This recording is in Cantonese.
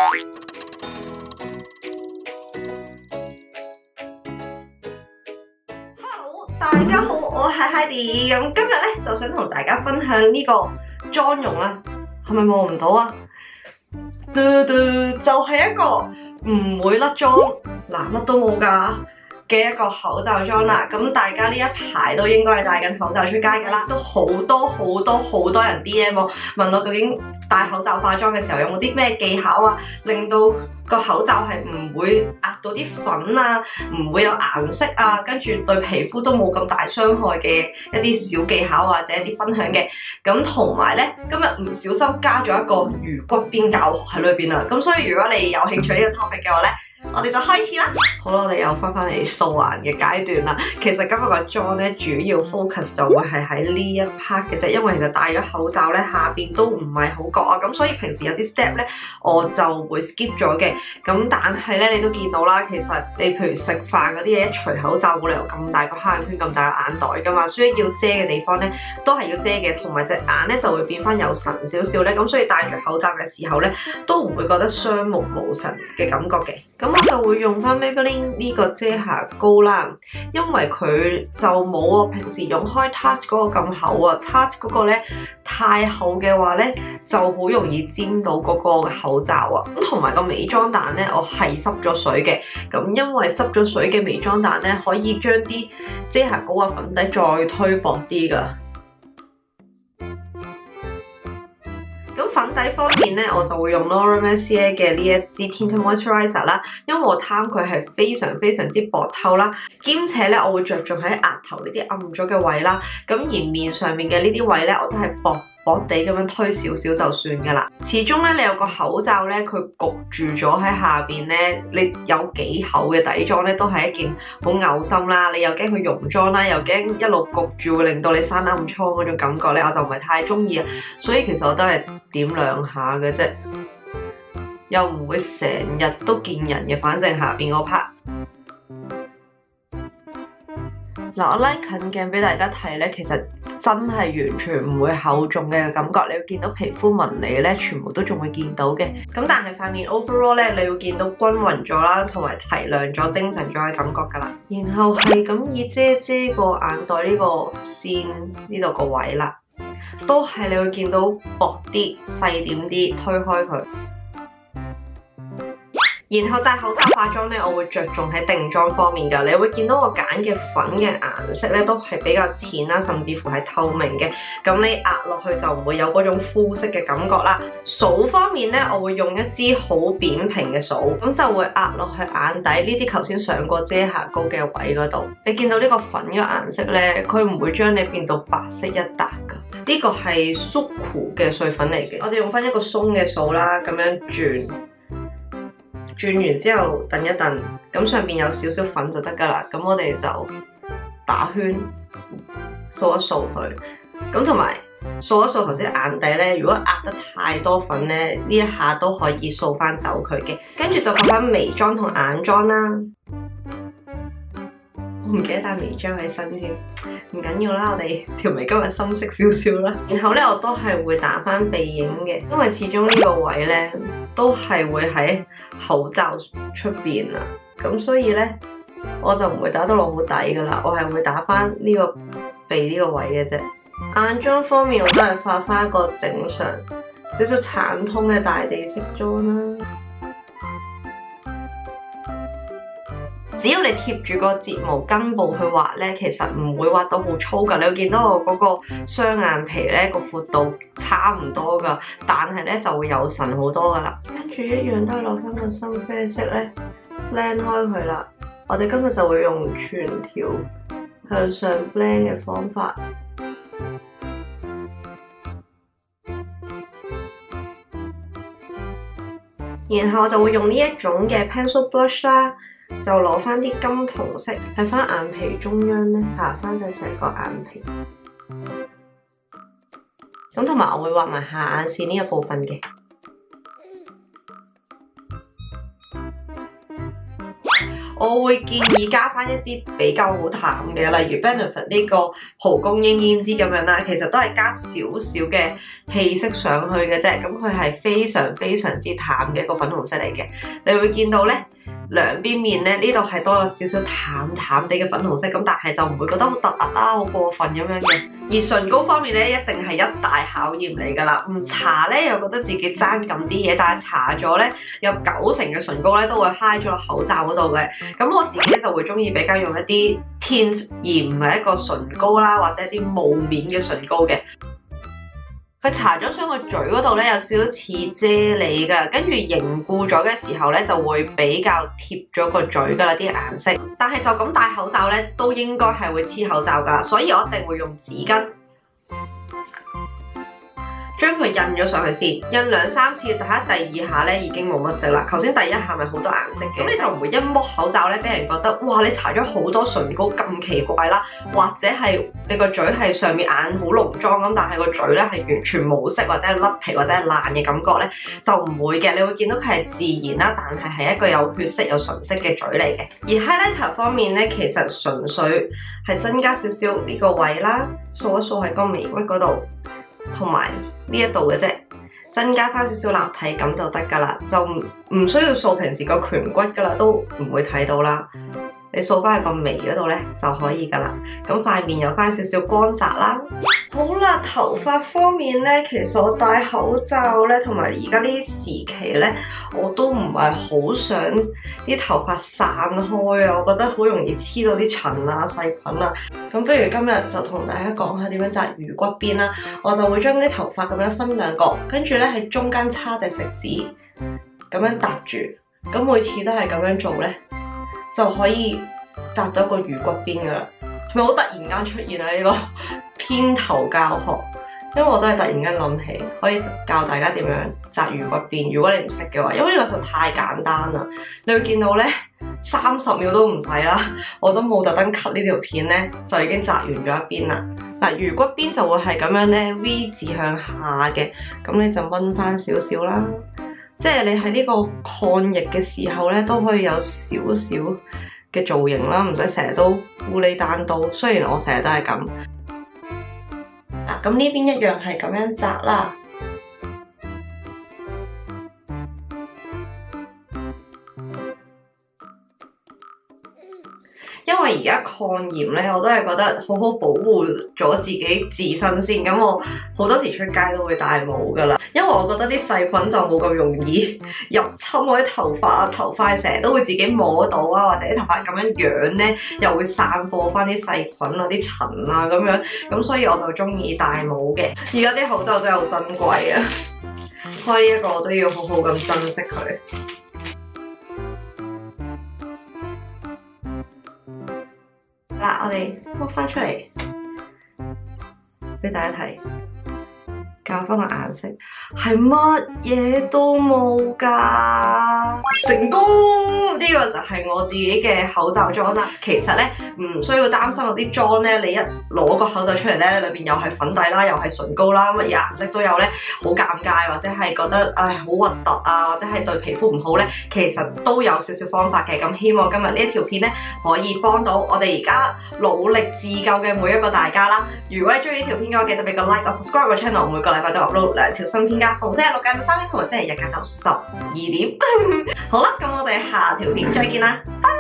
Hello，大家好，我係 Heidi，咁今日咧就想同大家分享呢個妝容啦，係咪望唔到啊？就係一個唔會甩妝，嗱乜都冇㗎嘅一個口罩妝啦。咁大家呢一排都應該係戴緊口罩出街㗎啦，都好多人 DM 我問我究竟戴口罩化妝嘅時候有冇啲咩技巧啊，令到個口罩係唔會壓到啲粉啊，唔會有顏色啊，跟住對皮膚都冇咁大傷害嘅一啲小技巧或者一啲分享嘅。咁同埋咧，今日唔小心加咗一個魚骨邊教學喺裏邊啦。咁所以如果你有興趣呢個 topic 嘅話咧，我哋就開始啦。好啦，我哋又翻嚟素顏嘅階段啦。其實今日個妝咧主要 focus 就會係喺呢一 part 嘅啫，因為其實戴咗口罩咧下邊都唔係好覺啊，咁所以平時有啲 step 咧我就會 skip 咗嘅。咁但係咧你都見到啦，其實你譬如食飯嗰啲嘢一除口罩冇理由咁大個黑眼圈咁大個眼袋噶嘛，所以要遮嘅地方咧都係要遮嘅，同埋隻眼咧就會變翻有神少少咧，咁所以戴住口罩嘅時候咧都唔會覺得雙目無神嘅感覺嘅。咁我就會用翻 Maybelline 呢個遮瑕膏啦，因為佢就冇我平時用開 Tarte 嗰個咁厚啊 ，Tarte 嗰個咧太厚嘅話咧就好容易沾到嗰個口罩啊。咁同埋個美妝蛋咧，我係濕咗水嘅，咁因為濕咗水嘅美妝蛋咧可以將啲遮瑕膏啊粉底再推薄啲㗎。咁粉底方面咧，我就會用 Laura Mercier 嘅呢一支 Tinted Moisturizer 啦，因為我貪佢係非常之薄透啦，兼且咧我會着重喺額頭呢啲暗咗嘅位啦，咁而面上面嘅呢啲位咧，我都係薄地咁樣推少少就算噶啦。始終咧你有個口罩咧，佢焗住咗喺下邊咧，你有幾厚嘅底妝咧，都係一件好嘔心啦。你又驚佢溶妝啦，又驚一路焗住會令到你生暗瘡嗰種感覺咧，我就唔係太中意啊。所以其實我都係點兩下嘅啫，又唔會成日都見人嘅。反正下邊嗰 part。嗱，我拉近鏡俾大家睇咧，其實真係完全唔會厚重嘅感覺，你會見到皮膚紋理咧，全部都仲會見到嘅。咁但係塊面 overall 咧，你會見到均勻咗啦，同埋提亮咗、精神咗嘅感覺㗎啦。然後係咁以遮個眼袋呢個線呢度個位啦，都係你會見到薄啲、細點啲，推開佢。然後戴口罩化妝咧，我會着重喺定妝方面㗎。你會見到我揀嘅粉嘅顏色咧，都係比較淺啦，甚至乎係透明嘅。咁你壓落去就唔會有嗰種膚色嘅感覺啦。掃方面咧，我會用一支好扁平嘅掃，咁就會壓落去眼底呢啲頭先上過遮瑕膏嘅位嗰度。你見到呢個粉嘅顏色咧，佢唔會將你變到白色一笪㗎。呢個係 Suqqu 嘅碎粉嚟嘅。我哋用翻一個鬆嘅掃啦，咁樣轉完之後等一等，咁上面有少少粉就得噶啦。咁我哋就打圈掃一掃佢，咁同埋掃一掃頭先眼底咧。如果壓得太多粉咧，呢一下都可以掃翻走佢嘅。跟住就畫翻眉妝同眼妝啦。我唔記得帶眉妝喺身添，唔緊要啦，我哋條眉今日深色少少啦。然後咧，我都係會打翻鼻影嘅，因為始終呢個位咧都係會喺口罩出邊啦，咁所以咧我就唔會打到落好底噶啦，我係會打翻呢個鼻呢個位嘅啫。眼妝方面我都係化翻一個正常少少橙通嘅大地色妝啦。只要你貼住個睫毛根部去畫咧，其實唔會畫到好粗噶。你會見到我嗰個雙眼皮咧個闊度差唔多噶，但係咧就會有神好多噶啦。跟住一樣都係攞翻個深啡色咧 blend 開佢啦。我哋今日就會用全條向上 blend 嘅方法。然後我就會用呢一種嘅 pencil blush 啦。就攞翻啲金銅色喺翻眼皮中央咧，搽翻細細個眼皮。咁同埋我會畫埋下眼線呢一部分嘅。 我會建議加翻一啲比較好淡嘅，例如 Benefit 呢個蒲公英胭脂咁樣啦，其實都係加少少嘅氣息上去嘅啫。咁佢係非常非常之淡嘅一個粉紅色嚟嘅，你會見到咧。兩邊面咧，呢度係多咗少少淡淡地嘅粉紅色，咁但係就唔會覺得好突兀啦、好過分咁樣嘅。而唇膏方面咧，一定係一大考驗嚟㗎啦。唔搽咧又覺得自己爭咁啲嘢，但係搽咗咧有90%嘅唇膏咧都會揩咗落口罩嗰度嘅。咁我自己咧就會中意比較用一啲 tint 而唔係一個唇膏啦，或者一啲霧面嘅唇膏嘅。佢搽咗上個嘴嗰度咧，有少少似啫喱㗎，跟住凝固咗嘅時候咧，就會比較貼咗個嘴㗎啦啲顏色。但係就咁戴口罩咧，都應該係會黐口罩㗎，所以我一定會用紙巾將佢印咗上去先，印2、3次，睇下第二下咧已經冇乜色啦。頭先第一下咪好多顏色嘅，咁你就唔會一剝口罩咧，俾人覺得哇你搽咗好多唇膏咁奇怪啦，或者係你個嘴係上面眼好濃妝咁，但係個嘴咧係完全冇色或者係甩皮或者係爛嘅感覺咧，就唔會嘅。你會見到佢係自然啦，但係一個有血色有唇色嘅嘴嚟嘅。而 highlighter 方面咧，其實純粹係增加少少呢個位啦，掃一掃喺個眉骨嗰度，同埋呢一度嘅啫，增加翻少少立體感就得㗎啦，就唔需要掃平時個顴骨㗎啦，都唔會睇到啦。你掃翻喺個眉嗰度咧就可以㗎啦。咁塊面有翻少少光澤啦。好啦，頭髮方面咧，其實我戴口罩咧，同埋而家呢啲時期咧，我都唔係好想啲頭髮散開啊，我覺得好容易黐到啲塵啊、細菌啊。咁不如今日就同大家講下點樣紮魚骨邊啦。我就會將啲頭髮咁樣分兩個，跟住咧喺中間插隻食指，咁樣搭住。咁每次都係咁樣做咧，就可以紮到一個魚骨邊噶啦。係咪好突然間出現啊？呢個片頭教學，因為我都係突然間諗起，可以教大家點樣紮魚骨邊。如果你唔識嘅話，因為呢個實在太簡單啦。你會見到咧，30秒都唔使啦，我都冇特登 cut 呢條片咧，就已經紮完咗一邊啦。嗱，魚骨邊就會係咁樣咧 V 字向下嘅，咁你就掹翻少少啦。即係你喺呢個抗疫嘅時候咧，都可以有少少嘅造型啦，唔使成日都烏里單刀。雖然我成日都係咁。咁呢邊一樣係咁樣紮啦。因為而家抗炎咧，我都係覺得好好保護咗自己自身先。咁我好多時出街都會戴帽噶啦，因為我覺得啲細菌就冇咁容易入侵我啲頭髮啊，頭髮成日都會自己摸到啊，或者啲頭髮咁樣養咧，又會散播翻啲細菌啊、啲塵啊咁樣。咁所以我就中意戴帽嘅。而家啲口罩真係好珍貴啊，開呢一個我都要好好咁珍惜佢。嗱，我哋剝翻出嚟俾大家睇，校翻個顏色，係乜嘢都冇㗎，成功！呢個就係我自己嘅口罩妝啦。其實咧唔需要擔心嗰啲妝咧，你一攞個口罩出嚟咧，裏邊又係粉底啦，又係唇膏啦，乜嘢顏色都有咧，好尷尬，或者係覺得唉好核突啊，或者係對皮膚唔好咧，其實都有少少方法嘅。咁希望今日呢一條片咧可以幫到我哋而家努力自救嘅每一個大家啦。如果你中意呢條片嘅話，記得俾個 like， 我 subscribe 個 channel， 每個禮拜都 upload 2條新片㗎，逢星期六晏晝3點同埋星期日晏晝12點。好啦，咁我哋下條片再見啦，拜。